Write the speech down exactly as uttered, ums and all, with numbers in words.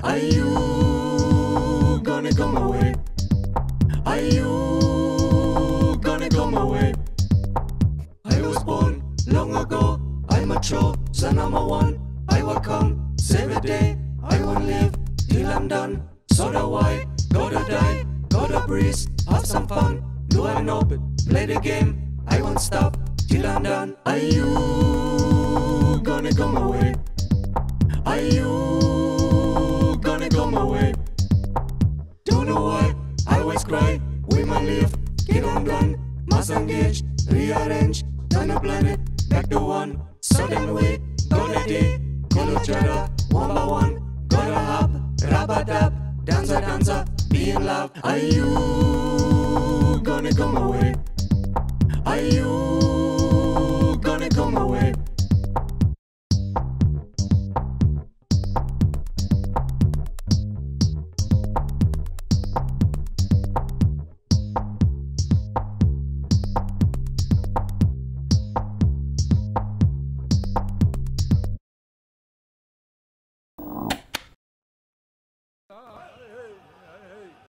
Are you gonna come my way? Are you gonna come my way? I was born long ago, I'm mature, so number one. I will come, save a day, I won't live till I'm done. So do I, gotta die, gotta breathe, have some fun. Do I know, but play the game, I won't stop till I'm done. Are you gonna come my way? Are you gonna come my way? Don't know why, I always cry, we might live, get on gun, must engage, rearrange, turn the planet back to one. Sudden way, gotta day, call each other, one by one, gotta hop, rub-a-dub, dancer, dancer, be in love. Are you gonna come my way?